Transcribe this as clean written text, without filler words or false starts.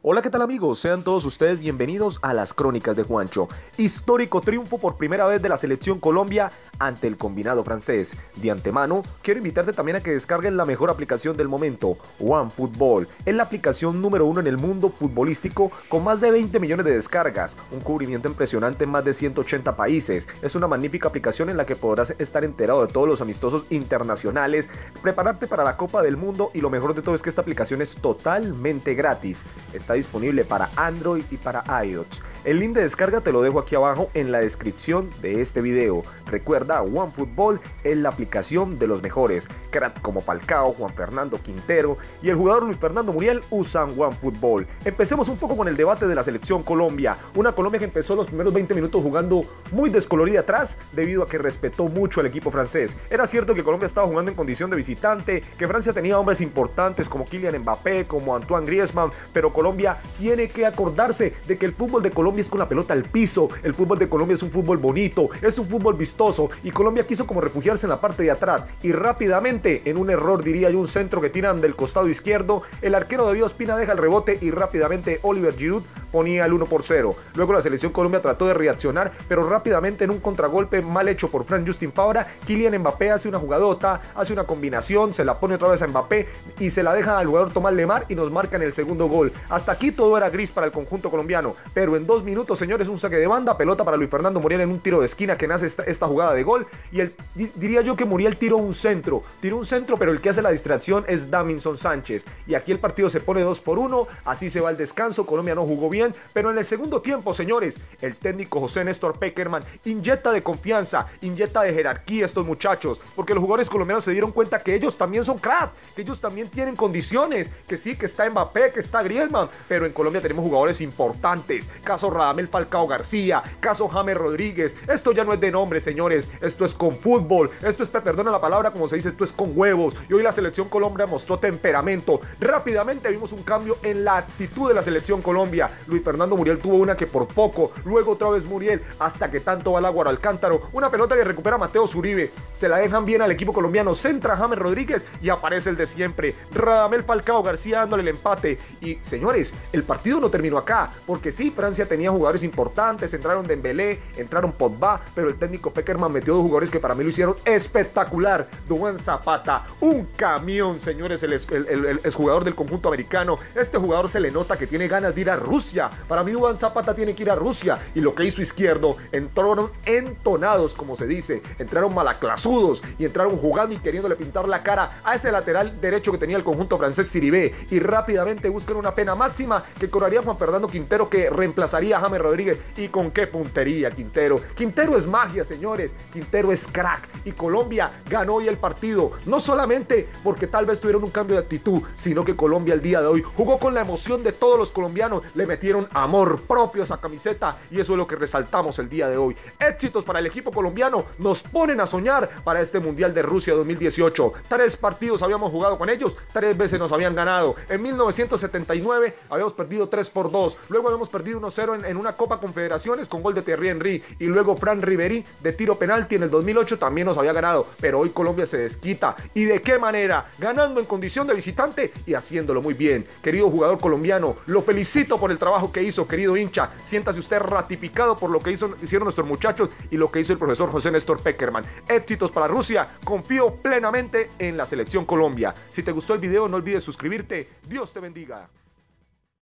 Hola, ¿qué tal amigos? Sean todos ustedes bienvenidos a las Crónicas de Juancho. Histórico triunfo por primera vez de la selección Colombia ante el combinado francés. De antemano, quiero invitarte también a que descarguen la mejor aplicación del momento, OneFootball. Es la aplicación número 1 en el mundo futbolístico con más de 20 millones de descargas, un cubrimiento impresionante en más de 180 países. Es una magnífica aplicación en la que podrás estar enterado de todos los amistosos internacionales, prepararte para la Copa del Mundo y lo mejor de todo es que esta aplicación es totalmente gratis. Está disponible para Android y para iOS. El link de descarga te lo dejo aquí abajo en la descripción de este video. Recuerda, OneFootball es la aplicación de los mejores. Crack como Falcao, Juan Fernando Quintero y el jugador Luis Fernando Muriel usan OneFootball. Empecemos un poco con el debate de la selección Colombia. Una Colombia que empezó los primeros 20 minutos jugando muy descolorida atrás debido a que respetó mucho al equipo francés. Era cierto que Colombia estaba jugando en condición de visitante, que Francia tenía hombres importantes como Kylian Mbappé, como Antoine Griezmann, pero Colombia tiene que acordarse de que el fútbol de Colombia es con la pelota al piso. El fútbol de Colombia es un fútbol bonito, es un fútbol vistoso y Colombia quiso como refugiarse en la parte de atrás y rápidamente, en un error diría yo, un centro que tiran del costado izquierdo, el arquero David Ospina deja el rebote y rápidamente Oliver Giroud ponía el 1-0. Luego la selección Colombia trató de reaccionar, pero rápidamente en un contragolpe mal hecho por Fran Justin Fabra, Kylian Mbappé hace una jugadota, hace una combinación, se la pone otra vez a Mbappé y se la deja al jugador Tomás Lemar y nos marcan el segundo gol. Hasta aquí todo era gris para el conjunto colombiano, pero en 2 minutos, señores, un saque de banda, pelota para Luis Fernando Muriel en un tiro de esquina que nace esta jugada de gol y diría yo que Muriel tiró un centro, pero el que hace la distracción es Davinson Sánchez y aquí el partido se pone 2-1, así se va el descanso. Colombia no jugó bien, pero en el segundo tiempo, señores, el técnico José Néstor Pekerman inyecta de confianza, inyecta de jerarquía a estos muchachos, porque los jugadores colombianos se dieron cuenta que ellos también son crack, que ellos también tienen condiciones, que sí, que está Mbappé, que está Griezmann, pero en Colombia tenemos jugadores importantes, caso Radamel Falcao García, caso James Rodríguez. Esto ya no es de nombre, señores, esto es con fútbol, esto es, perdona la palabra como se dice, esto es con huevos, y hoy la selección Colombia mostró temperamento. Rápidamente vimos un cambio en la actitud de la selección Colombia. Luis Fernando Muriel tuvo una que por poco, luego otra vez Muriel, hasta que tanto va el agua al cántaro, una pelota que recupera Mateo Zuribe, se la dejan bien al equipo colombiano, centra James Rodríguez y aparece el de siempre, Radamel Falcao García dándole el empate. Y señores, el partido no terminó acá, porque sí, Francia tenía jugadores importantes, entraron Dembélé, entraron Pogba, pero el técnico Pekerman metió 2 jugadores que para mí lo hicieron espectacular. Duván Zapata, un camión, señores, el exjugador del conjunto americano. Este jugador se le nota que tiene ganas de ir a Rusia. Para mí Duván Zapata tiene que ir a Rusia, y lo que hizo Izquierdo, entraron entonados, como se dice, entraron malaclasudos y entraron jugando y queriéndole pintar la cara a ese lateral derecho que tenía el conjunto francés Siribé, y rápidamente buscan una pena máxima que cobraría Juan Fernando Quintero, que reemplazaría a James Rodríguez. Y con qué puntería Quintero es magia, señores, Quintero es crack, y Colombia ganó hoy el partido, no solamente porque tal vez tuvieron un cambio de actitud, sino que Colombia el día de hoy jugó con la emoción de todos los colombianos, le metieron amor propio a esa camiseta y eso es lo que resaltamos el día de hoy. Éxitos para el equipo colombiano, nos ponen a soñar para este Mundial de Rusia 2018. 3 partidos habíamos jugado con ellos, 3 veces nos habían ganado. En 1979 habíamos perdido 3-2, luego habíamos perdido 1-0 en una Copa Confederaciones con gol de Thierry Henry, y luego Fran Ribéry de tiro penalti en el 2008 también nos había ganado, pero hoy Colombia se desquita. ¿Y de qué manera? Ganando en condición de visitante y haciéndolo muy bien. Querido jugador colombiano, lo felicito por el trabajo que hizo, querido hincha, siéntase usted ratificado por lo que hicieron nuestros muchachos y lo que hizo el profesor José Néstor Pekerman. Éxitos para Rusia, confío plenamente en la selección Colombia. Si te gustó el video no olvides suscribirte, Dios te bendiga.